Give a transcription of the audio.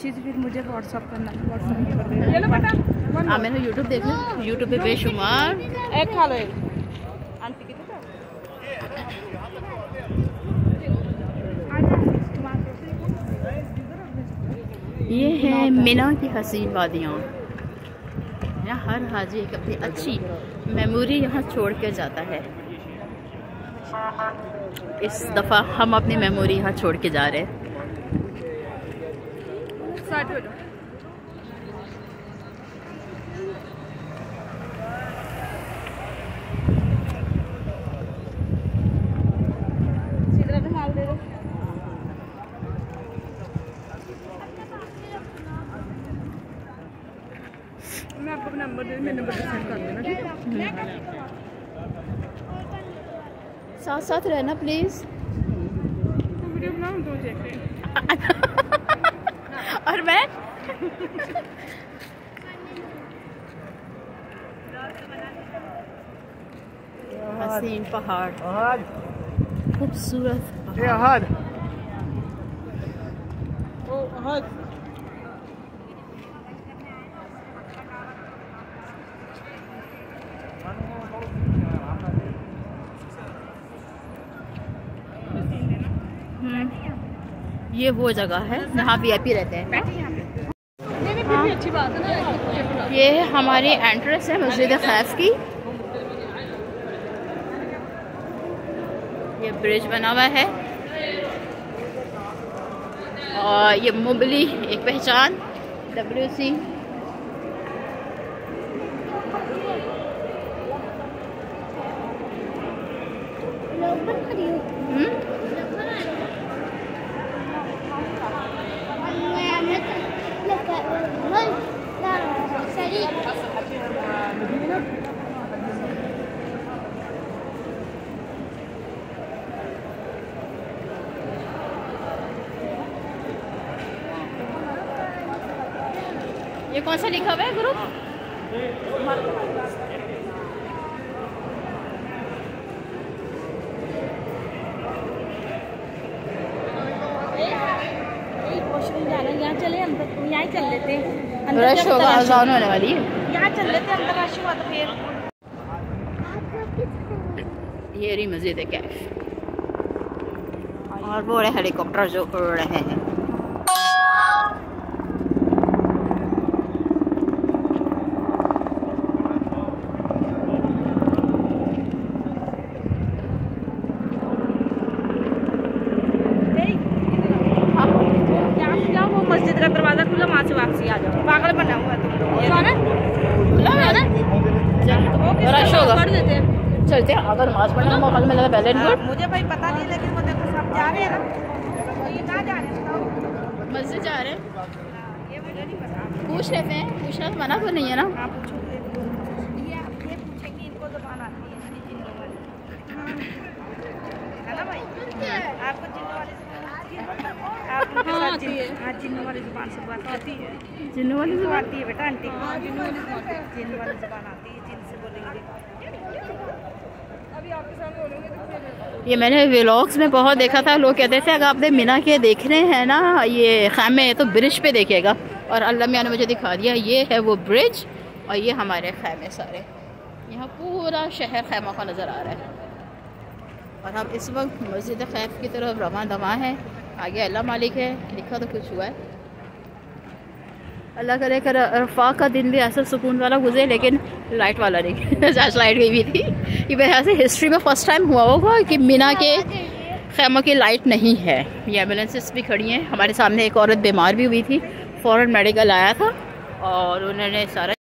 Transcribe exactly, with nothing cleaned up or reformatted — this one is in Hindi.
चीज़ फिर मुझे व्हाट्सअप करना, व्हाट्सअप कर देना। चलो बेटा हाँ मैंने यूट्यूब देख लिया, यूट्यूब पे बेशुमार। एक खा लो एक आंटी की। ये है मिना की हसीन वादियाँ। यहाँ हर हाजी एक अपनी अच्छी मेमोरी यहाँ छोड़ के जाता है। इस दफ़ा हम अपनी मेमोरी यहाँ छोड़ के जा रहे हैं। मैं आपको नंबर दे, मेरे नंबर पे सेंड कर देना, ठीक है? साथ साथ रहना प्लीज। तो वीडियो बनाऊं तो चेक करें। और मैं हसीन पहाड़, खूबसूरत पहाड़। ये वो जगह है जहाँ वी आई पी रहते हैं। हाँ। अच्छी बात है ना। ये हमारी एंट्रेंस है मस्जिद खैफ की। ये ब्रिज बना हुआ है और ये मुबली एक पहचान डब्ल्यू सी। ये कौन सा लिखा हुआ है ग्रुप? यहाँ चले अंदर, यहाँ ही चल लेते हैं। रश होगा, अज़ान होने वाली है। यहाँ चल लेते हैं, अंदर रश हुआ तो फिर। ये रही मस्जिद कैफ और वो रहे हेलीकॉप्टर जो उड़ रहे हैं। मस्जिद का दरवाजा खुला, वहाँ से वापसी आ जाओ। पागल बना हुआ है तुम लोग। रश होगा, चलते हैं। अगर नमाज पढ़ने का मौका मिलेगा पहले इनको। मुझे भाई पता नहीं, लेकिन वो देखो सब जा रहे हैं ना। तो ये कहाँ जा रहे हैं बताओ? मस्जिद जा रहे हैं। ये मुझे नहीं पता। पूछ लेते हैं, पूछना तो मना तो नहीं है ना? हाँ पूछो। ये आप ये पूछेंगे, इनको ज़बान आती है जिन्नों वाली, है ना भाई? आपको जिन्नों वाली ज़बान आती है? आप उनके साथ जिन हाँ जिन्नों वाली ज़बान से बात आती है। जिन्नों वाली ज़बान आती है बेटा आंटी को। जिन्नों वाली ज़बान जिन्नों वाली ज़बान आती है, जिन से बोलेंगे। अभी आपके सामने बोलेंगे तो ये मैंने व्लॉग्स में बहुत देखा था। लोग कहते थे अगर आपने मिना के देखने हैं ना ये खैमे तो ब्रिज पे देखिएगा। और अल्लाह मियां ने मुझे दिखा दिया, ये है वो ब्रिज और ये हमारे खैमे सारे। यहाँ पूरा शहर खैमा का नज़र आ रहा है। और हम इस वक्त मस्जिद खैफ की तरफ रवां दवा हैं। आगे अल्लाह मालिक है, लिखा तो कुछ हुआ है। अल्लाह करे कर अरफा का दिन भी ऐसा सुकून वाला गुजरे, लेकिन लाइट वाला नहीं। आज लाइट गई हुई थी। ये वजह से हिस्ट्री में फर्स्ट टाइम हुआ होगा कि मिना के खैमों की लाइट नहीं है। ये एम्बुलेंसेस भी खड़ी हैं। हमारे सामने एक औरत बीमार भी हुई थी, फ़ौरन मेडिकल आया था और उन्होंने सारा